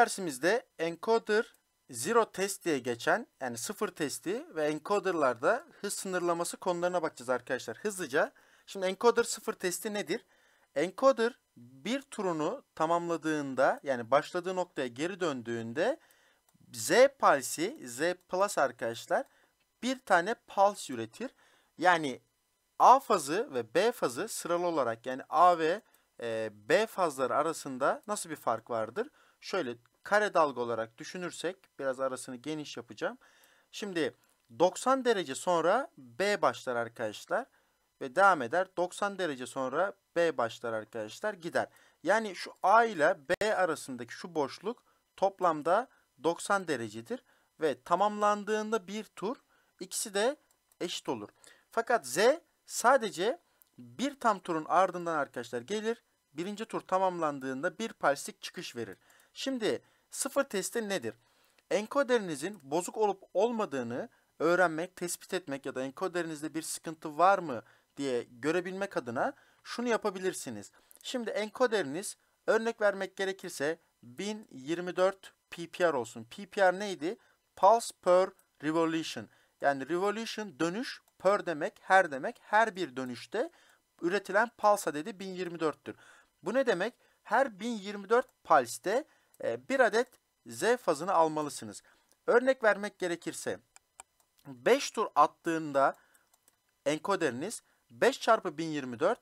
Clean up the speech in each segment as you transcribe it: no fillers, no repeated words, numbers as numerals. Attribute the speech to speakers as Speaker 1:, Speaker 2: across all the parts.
Speaker 1: dersimizde encoder zero test diye geçen yani sıfır testi ve encoderlarda hız sınırlaması konularına bakacağız arkadaşlar hızlıca. Şimdi encoder sıfır testi nedir? Encoder bir turunu tamamladığında yani başladığı noktaya geri döndüğünde Z pulse'i Z plus arkadaşlar bir tane pulse üretir. Yani A fazı ve B fazı sıralı olarak yani A ve B fazları arasında nasıl bir fark vardır? Şöyle kare dalga olarak düşünürsek biraz arasını geniş yapacağım. Şimdi 90 derece sonra B başlar arkadaşlar ve devam eder. 90 derece sonra B başlar arkadaşlar gider. Yani şu A ile B arasındaki şu boşluk toplamda 90 derecedir ve tamamlandığında bir tur ikisi de eşit olur. Fakat Z sadece bir tam turun ardından arkadaşlar gelir. Birinci tur tamamlandığında bir pulse'lik çıkış verir. Şimdi sıfır testi nedir? Enkoderinizin bozuk olup olmadığını öğrenmek, tespit etmek ya da enkoderinizde bir sıkıntı var mı diye görebilmek adına şunu yapabilirsiniz. Şimdi enkoderiniz örnek vermek gerekirse 1024 PPR olsun. PPR neydi? Pulse per revolution. Yani revolution dönüş, per demek, her demek. Her bir dönüşte üretilen pulse adedi 1024'tür. Bu ne demek? Her 1024 pulse'de bir adet Z fazını almalısınız. Örnek vermek gerekirse 5 tur attığında enkoderiniz 5 çarpı 1024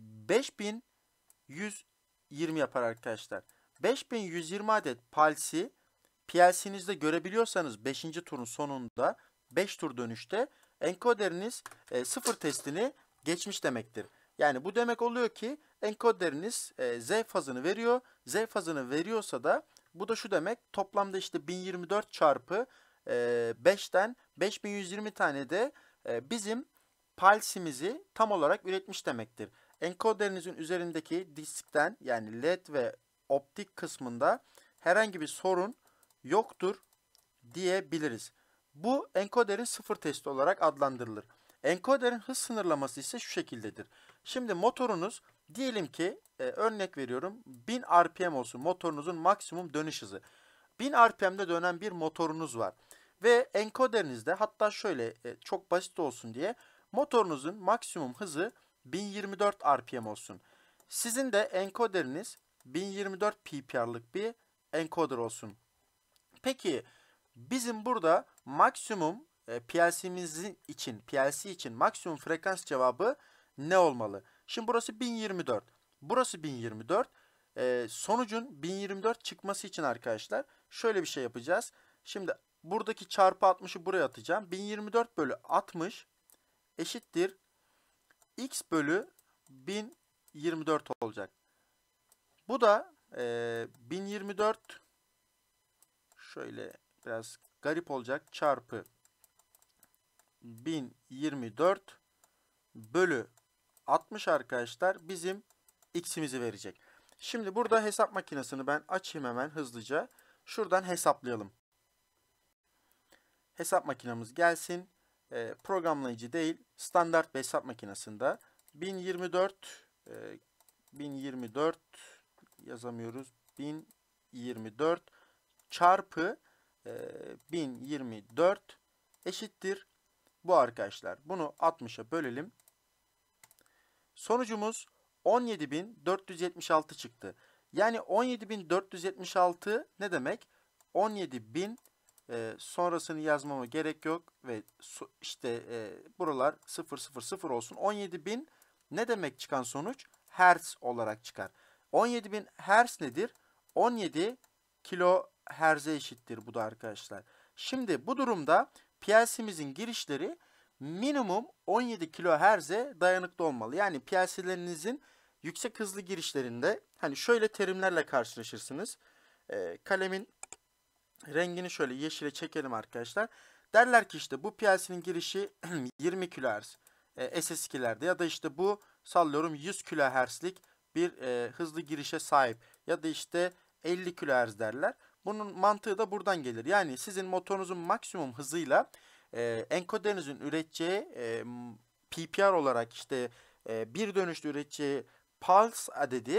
Speaker 1: 5120 yapar arkadaşlar. 5120 adet pulse'i PLC'nizde görebiliyorsanız 5. turun sonunda 5 tur dönüşte enkoderiniz sıfır testini geçmiş demektir. Yani bu demek oluyor ki enkoderiniz Z fazını veriyor. Z fazını veriyorsa da bu da şu demek toplamda işte 1024 çarpı 5'ten 5120 tane de bizim pulse'imizi tam olarak üretmiş demektir. Enkoderinizin üzerindeki diskten yani LED ve optik kısmında herhangi bir sorun yoktur diyebiliriz. Bu enkoderin sıfır testi olarak adlandırılır. Enkoderin hız sınırlaması ise şu şekildedir. Şimdi motorunuz diyelim ki örnek veriyorum 1000 RPM olsun motorunuzun maksimum dönüş hızı. 1000 RPM'de dönen bir motorunuz var. Ve enkoderinizde hatta şöyle çok basit olsun diye motorunuzun maksimum hızı 1024 RPM olsun. Sizin de enkoderiniz 1024 PPR'lık bir enkoder olsun. Peki bizim burada maksimum PLC için maksimum frekans cevabı ne olmalı? Şimdi burası 1024. Burası 1024. Sonucun 1024 çıkması için arkadaşlar şöyle bir şey yapacağız. Şimdi buradaki çarpı 60'ı buraya atacağım. 1024 bölü 60 eşittir x bölü 1024 olacak. Bu da 1024 şöyle biraz garip olacak çarpı 1024 bölü 60 arkadaşlar bizim x'imizi verecek. Şimdi burada hesap makinesini ben açayım hemen hızlıca. Şuradan hesaplayalım. Hesap makinemiz gelsin. Programlayıcı değil, standart bir hesap makinesinde 1024 yazamıyoruz. 1024 çarpı 1024 eşittir bu arkadaşlar. Bunu 60'a bölelim. Sonucumuz 17.476 çıktı. Yani 17.476 ne demek? 17.000 sonrasını yazmama gerek yok ve işte buralar 000 olsun. 17.000 ne demek çıkan sonuç? Hertz olarak çıkar. 17.000 Hertz nedir? 17 kilohertz'e eşittir bu da arkadaşlar. Şimdi bu durumda PLC'mizin girişleri minimum 17 kilohertz'e dayanıklı olmalı. Yani PLC'lerinizin yüksek hızlı girişlerinde hani şöyle terimlerle karşılaşırsınız. Kalemin rengini şöyle yeşile çekelim arkadaşlar. Derler ki işte bu PLC'nin girişi 20 kHz SS2'lerde ya da işte bu sallıyorum 100 kHz'lik bir hızlı girişe sahip ya da işte 50 kHz derler. Bunun mantığı da buradan gelir. Yani sizin motorunuzun maksimum hızıyla enkoderinizin üreteceği PPR olarak işte bir dönüşte üreteceği pulse adedi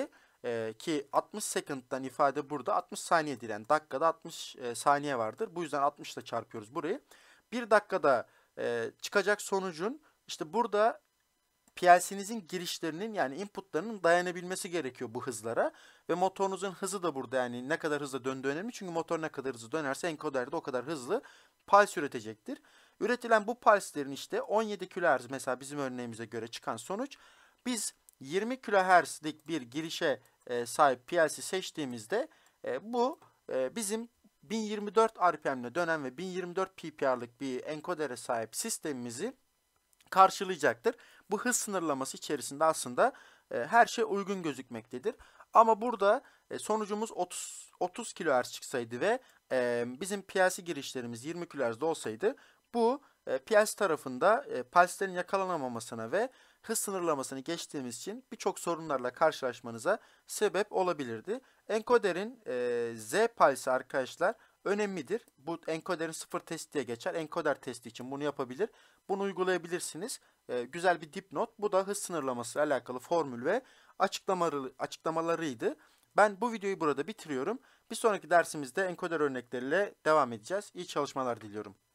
Speaker 1: ki 60 second'dan ifade burada 60 saniyedir. Yani dakikada 60 saniye vardır. Bu yüzden 60 ile çarpıyoruz burayı. 1 dakikada çıkacak sonucun işte burada PLC'nizin girişlerinin yani inputlarının dayanabilmesi gerekiyor bu hızlara. Ve motorunuzun hızı da burada, yani ne kadar hızlı döndüğü önemli. Çünkü motor ne kadar hızlı dönerse encoder de o kadar hızlı pulse üretecektir. Üretilen bu pulse'lerin işte 17 kHz mesela bizim örneğimize göre çıkan sonuç. Biz 20 kHz'lik bir girişe sahip PLC seçtiğimizde bu bizim 1024 RPM'le dönen ve 1024 PPR'lık bir enkodere sahip sistemimizi karşılayacaktır. Bu hız sınırlaması içerisinde aslında her şey uygun gözükmektedir. Ama burada sonucumuz 30 kHz çıksaydı ve bizim PLC girişlerimiz 20 kHz'de olsaydı bu PLC tarafında pulse'lerin yakalanamamasına ve hız sınırlamasını geçtiğimiz için birçok sorunlarla karşılaşmanıza sebep olabilirdi. Encoder'in Z pulse arkadaşlar önemlidir. Bu encoder'in 0 testi diye geçer. Encoder testi için bunu yapabilir. Bunu uygulayabilirsiniz. Güzel bir dipnot. Bu da hız sınırlaması ile alakalı formül ve açıklamalarıydı. Ben bu videoyu burada bitiriyorum. Bir sonraki dersimizde encoder örnekleriyle devam edeceğiz. İyi çalışmalar diliyorum.